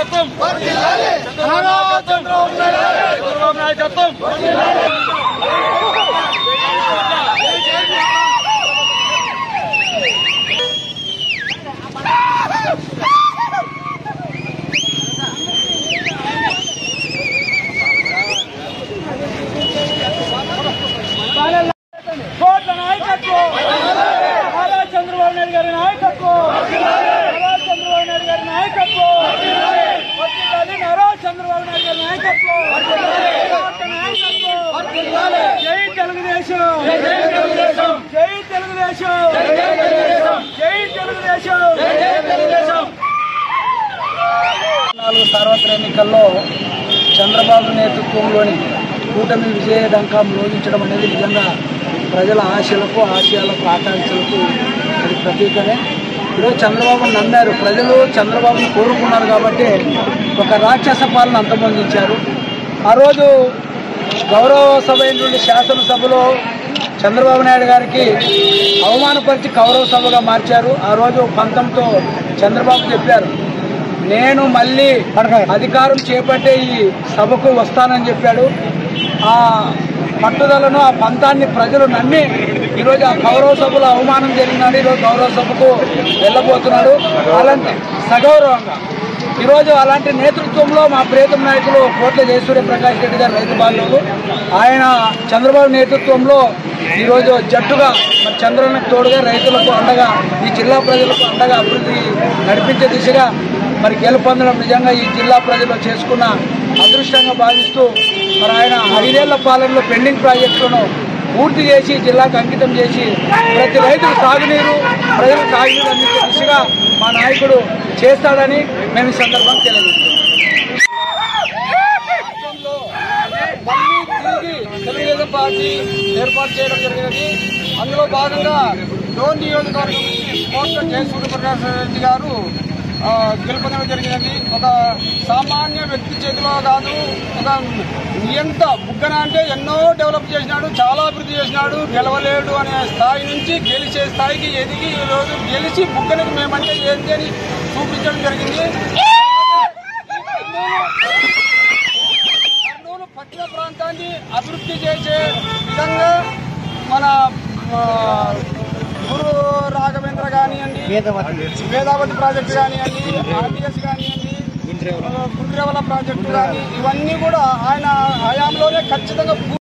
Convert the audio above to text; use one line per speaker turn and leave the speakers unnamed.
నాయకత్వం చంద్రబాబు నాయకత్వం కోట్ల నాయకత్వం చంద్రబాబు నాయుడు గారి నాయకత్వం చంద్రబాబు నాయుడు గారి నాయకత్వం నారా చంద్రబాబు నాయుడు గారి నాయకత్వం జై తెలుగుదేశం జై తెలుగుదేశం జై తెలుగుదేశం జై తెలుగుదేశం.
సార్వత్రిక ఎన్నికల్లో చంద్రబాబు నేతృత్వంలోని కూటమి విజయడంకా మ్రోగించడం అనేది నిజంగా ప్రజల ఆశయాలకు ఆకాంక్షలకు అది ప్రతీకనే. ఈరోజు చంద్రబాబును నమ్మారు ప్రజలు, చంద్రబాబును కోరుకున్నారు కాబట్టి ఒక రాక్షస పాలన అంతమొందించారు. ఆ రోజు గౌరవ సభ అయినటువంటి శాసనసభలో చంద్రబాబు నాయుడు గారికి అవమానపరిచి గౌరవ సభగా మార్చారు. ఆ రోజు పంతంతో చంద్రబాబు చెప్పారు, నేను మళ్ళీ అధికారం చేపట్టే ఈ సభకు వస్తానని చెప్పాడు. ఆ పట్టుదలను, ఆ పంతాన్ని ప్రజలు నమ్మి ఈరోజు ఆ గౌరవ సభలో అవమానం జరిగినాడు. ఈరోజు గౌరవ సభకు వెళ్ళబోతున్నాడు. అలాంటి సగౌరవంగా ఈరోజు అలాంటి నేతృత్వంలో మా ప్రియతమ నాయకులు కోట్ల జయసూర్యప్రకాష్ రెడ్డి గారు రైతు బాంధవులు, ఆయన చంద్రబాబు నేతృత్వంలో ఈరోజు జట్టుగా మరి చంద్రబాబుకు తోడుగా రైతులకు అండగా, ఈ జిల్లా ప్రజలకు అండగా అభివృద్ధి నడిపించే దిశగా మరి గెలుపొందడం నిజంగా ఈ జిల్లా ప్రజలు చేసుకున్న అదృష్టంగా భావిస్తూ మరి ఆయన 5 ఏళ్ల పాలనలో పెండింగ్ ప్రాజెక్టులను పూర్తి చేసి జిల్లాకు అంకితం చేసి ప్రతి రైతుకు సాగునీరు, ప్రజలకు సాగునీరు అందించే దిశగా మా నాయకుడు చేస్తాడని మేము ఈ సందర్భంగా తెలియజేస్తున్నాం. తెలుగుదేశం పార్టీ ఏర్పాటు చేయడం జరిగినది. అందులో భాగంగా డోన్ నియోజకవర్గం నుంచి కోట్ల జయసూర్యప్రకాష్ రెడ్డి గారు గెలుపొందడం జరిగినది. ఒక సామాన్య వ్యక్తి చేతిలో కాదు, ఒక ఎంత బుగ్గన అంటే ఎన్నో డెవలప్ చేసినాడు, చాలా అభివృద్ధి చేసినాడు. గెలవలేడు అనే స్థాయి నుంచి గెలిచే స్థాయికి ఎదిగి ఈరోజు గెలిచి బుగ్గనకు మేమంటే ఏంటి అని చూపించడం జరిగింది. కర్నూలు పట్టణ ప్రాంతాన్ని అభివృద్ధి చేసే విధంగా మన గురు రాఘవేంద్ర కానివ్వండి, వేదావతి ప్రాజెక్టు కానివ్వండి, ఆర్టీఎస్ కానివ్వండి, గుండ్రేవల ప్రాజెక్టు కానీ ఇవన్నీ కూడా ఆయన హయాంలోనే ఖచ్చితంగా